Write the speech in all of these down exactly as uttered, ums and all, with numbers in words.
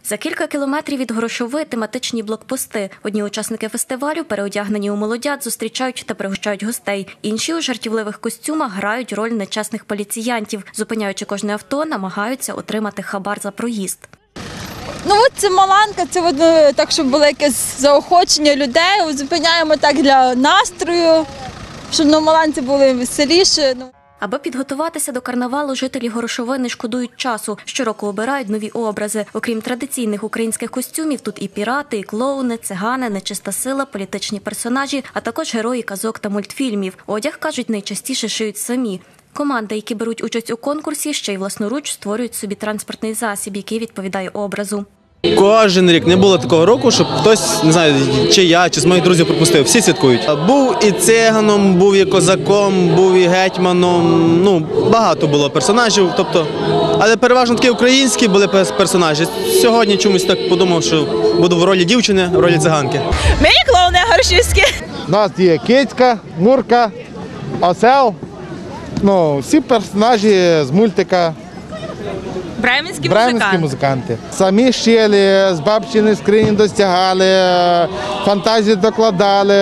За кілька кілометрів від Горошови тематичні блокпости. Одні учасники фестивалю, переодягнені у молодят, зустрічають та пригощають гостей. Інші у жартівливих костюмах грають роль нечесних поліціянтів. Зупиняючи кожне авто, намагаються отримати хабар за проїзд. Ну от це Маланка, це от, так, щоб було якесь заохочення людей. Зупиняємо так для настрою, щоб на Маланці були веселіше. Аби підготуватися до карнавалу, жителі Горошови не шкодують часу. Щороку обирають нові образи. Окрім традиційних українських костюмів, тут і пірати, і клоуни, цигани, нечиста сила, політичні персонажі, а також герої казок та мультфільмів. Одяг, кажуть, найчастіше шиють самі. Команди, які беруть участь у конкурсі, ще й власноруч створюють собі транспортний засіб, який відповідає образу. Кожен рік не було такого року, щоб хтось, не знаю, чи я, чи з моїх друзів пропустив. Всі святкують. Був і циганом, був і козаком, був і гетьманом. Ну, багато було персонажів, тобто, але переважно такі українські були персонажі. Сьогодні чомусь так подумав, що буду в ролі дівчини, в ролі циганки. Ми клоуни горшівські. У нас є кицька, Мурка, осел. Ну, всі персонажі з мультика. Бременські Бременські музиканти. Самі щели, з бабчини скрині достягали, фантазії докладали.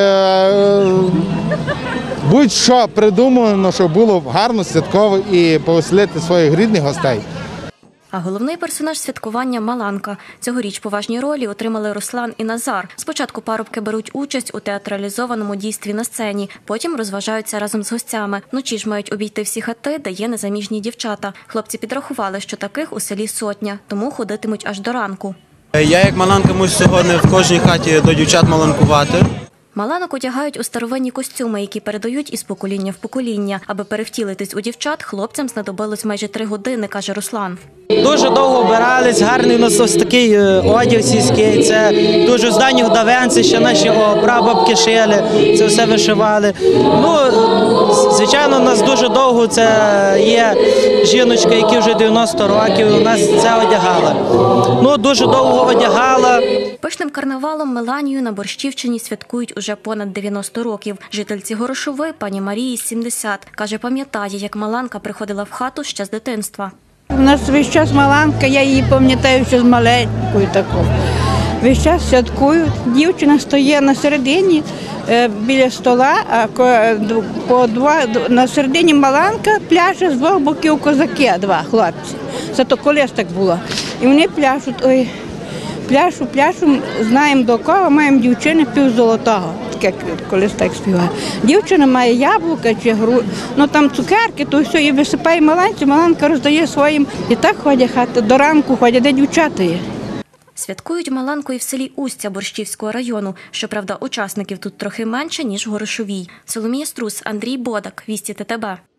Будь-що придумано, щоб було гарно, святково і повеселити своїх рідних гостей. А головний персонаж святкування – Маланка. Цьогоріч поважні ролі отримали Руслан і Назар. Спочатку парубки беруть участь у театралізованому дійстві на сцені, потім розважаються разом з гостями. Вночі ж мають обійти всі хати, де є незаміжні дівчата. Хлопці підрахували, що таких у селі сотня, тому ходитимуть аж до ранку. Я як Маланка мушу сьогодні в кожній хаті до дівчат маланкувати. Маланок одягають у старовинні костюми, які передають із покоління в покоління. Аби перевтілитись у дівчат, хлопцям знадобилось майже три години, каже Руслан. Дуже довго обирались, гарний у нас ось такий одяг сільський, це дуже з давніх давен, це ще наші прабабки шили, це все вишивали. Ну, звичайно, у нас дуже довго це є жіночка, які вже дев'яносто років, у нас це одягала. Ну, дуже довго одягала. Пишним карнавалом Меланію на Борщівщині святкують уже понад дев'яносто років. Жительці Горошови, пані Марії, сімдесят. Каже, пам'ятає, як Маланка приходила в хату ще з дитинства. У нас весь час Маланка, я її пам'ятаю ще з маленькою такою. Весь час святкують. Дівчина стоїть на середині біля стола, а по два, на середині Маланка пляше з двох боків козаки, два хлопці. Це то колись так було. І вони пляшуть, ой, пляшу, пляшу, знаємо до кого, маємо дівчини півзолотого, таке колись так співає. Дівчина має яблука чи гру, ну там цукерки, то все, і висипає Маланці, Маланка роздає своїм. І так ходять хати, до ранку ходять, де дівчата є. Святкують Маланку і в селі Устя Борщівського району. Щоправда, учасників тут трохи менше, ніж в Горошовій. Соломія Струс, Андрій Бодак, Вісті ТТБ.